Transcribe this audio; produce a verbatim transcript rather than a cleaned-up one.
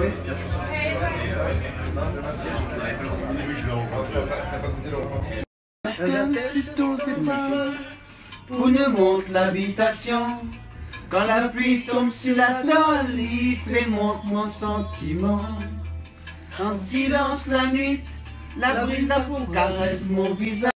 Pour nous montre l'habitation. Quand la pluie tombe sur la tôle, il fait montre mon sentiment. En silence la nuit, la brise la peau caresse mon visage.